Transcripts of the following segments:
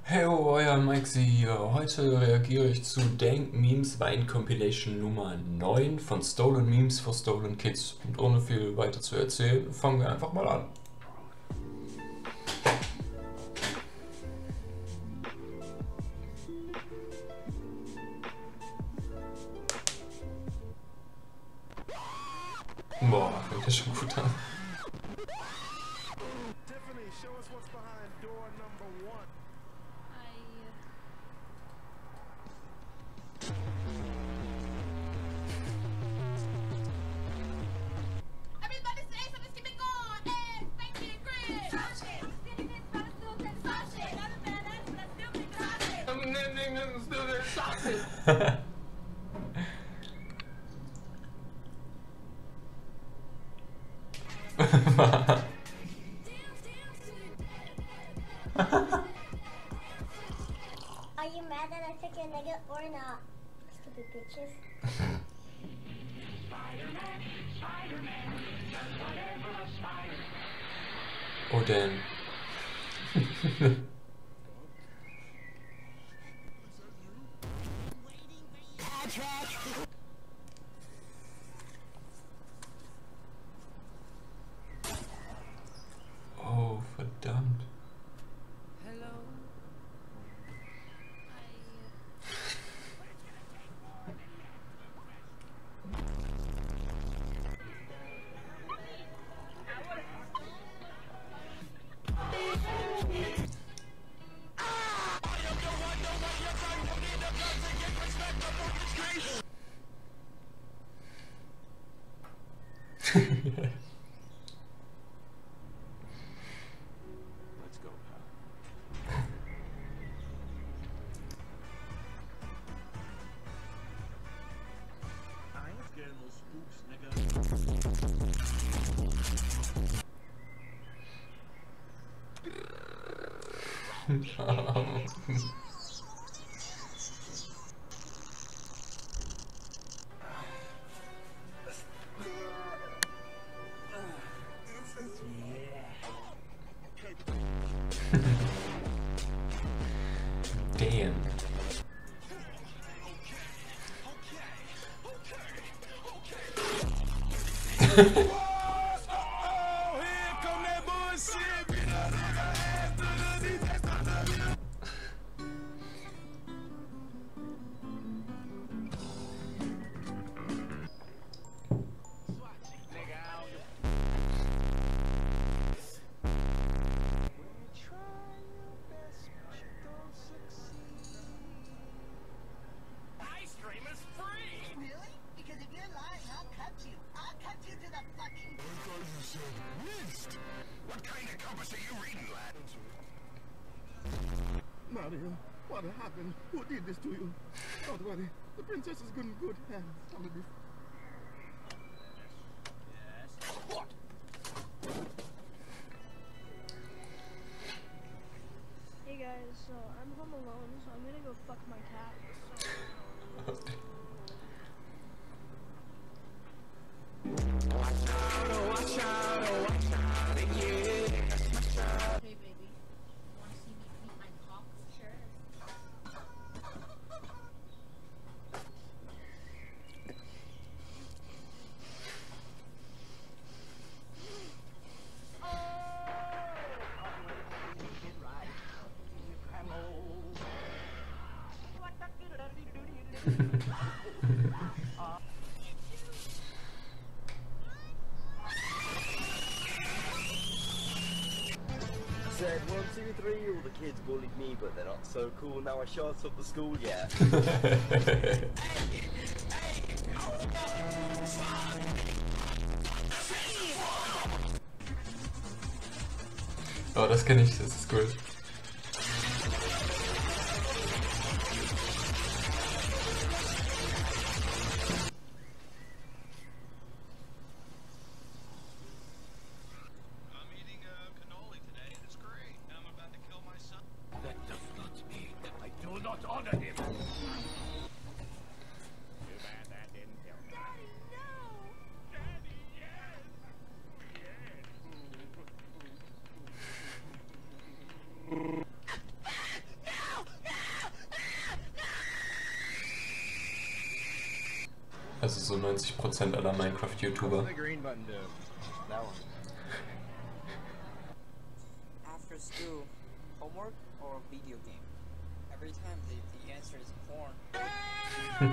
Hey, euer Maxi hier. Heute reagiere ich zu Dank Memes Wein Compilation Nummer 9 von Stolen Memes for Stolen Kids. Und ohne viel weiter zu erzählen, fangen wir einfach mal an. Boah, fängt das schon gut an. Tiffany, show us what's behind door number 1. Everybody say something, keep it going. Eggs, bacon, grits. Sausage. Skinny bits, but it's still good sausage. Not a badass, but I still think sausage. I'm knitting and still there sausage. Are you mad that I took your nugget or not? Stupid bitches. Oh damn. Oh, verdammt. Let's go, pal. I ain't scared of no spooks, nigga. Damn. Oh, here come that bullshit. Ice cream is free. Really? Because if you're lying, I'll cut you. I'll cut you to the fucking... I thought you said mist. What kind of compass are you reading, lad? Mario, what happened? Who did this to you? Don't worry, the princess is in good hands. I'm gonna be... What? Hey guys, so I'm home alone, so I'm gonna go fuck my cat. Hey, baby. Want to see me eat my cock? Sure. Said 1, 2, 3, all the kids bullied me, but they're not so cool. Now I shot up the school, yeah. Oh, das kenne ich, das ist cool. I'm eating cannoli today, and it's great. I'm about to kill my son. That does not mean I do not honor him. Too bad that didn't kill me. Daddy, no! Daddy, yes! Yes! Also so 90% aller Minecraft-YouTuber. The green button do? That one. After school, homework or video game? Every time the answer is porn.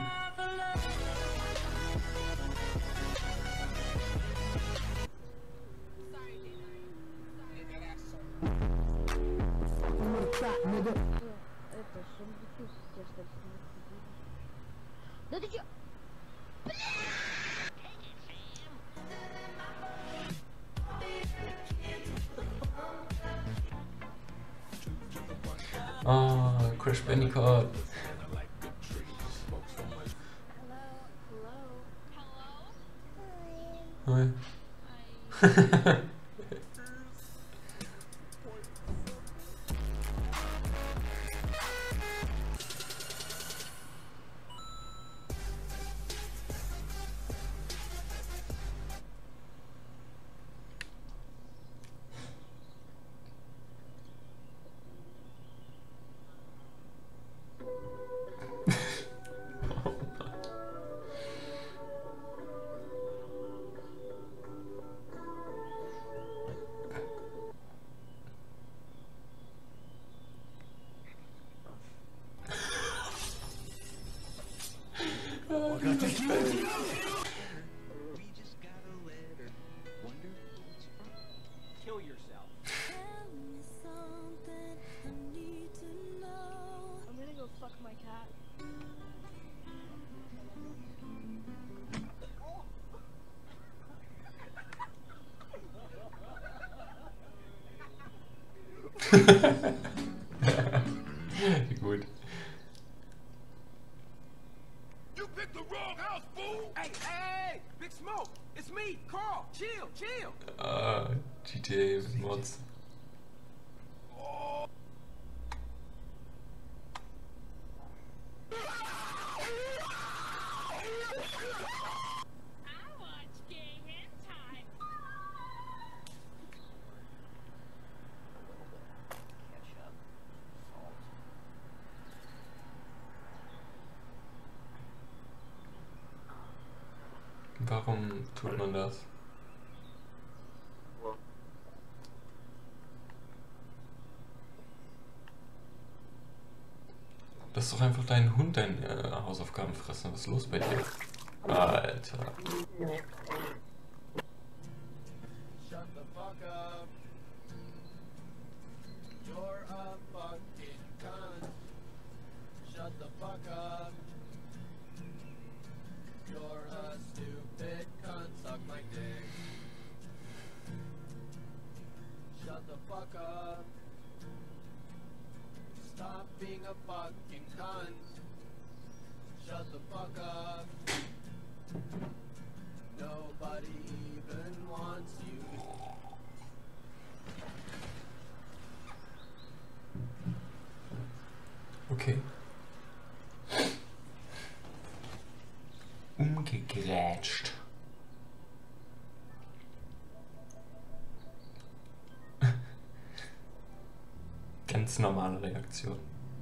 Ah, Crash Bandicoot. Hi. Kill yourself. I'm gonna go fuck my cat. Gut. You picked the wrong house, fool! Hey, hey, Big Smoke! It's me, Carl! Chill, chill! GTA Mods. Warum tut man das? Lass doch einfach deinen Hund deine Hausaufgaben fressen. Was ist los bei dir? Alter. Shut the fuck up. You're a fucking cunt. Shut the fuck up. You're a stupid cunt. Suck my dick. Shut the fuck up. Stop being a fucking cunt. Shut the fuck up. Nobody even wants you. Okay. Umgegrätscht. Ganz normale Reaktion.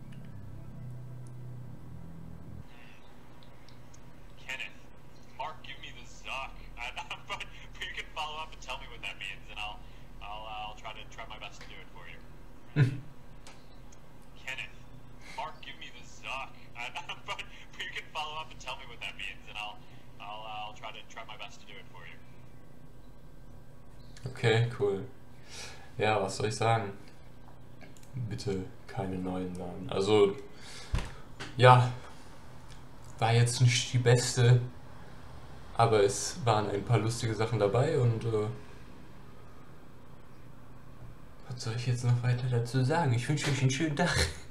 Kenneth, Mark, give me the zuck. But you can follow up and tell me what that means, and I'll try my best to do it for you. Kenneth, Mark, give me the zuck. But you can follow up and tell me what that means, and I'll try my best to do it for you. Okay, cool. Ja, was soll ich sagen? Bitte keine neuen Namen. Also, ja, war jetzt nicht die beste, aber es waren ein paar lustige Sachen dabei und was soll ich jetzt noch weiter dazu sagen? Ich wünsche euch einen schönen Tag.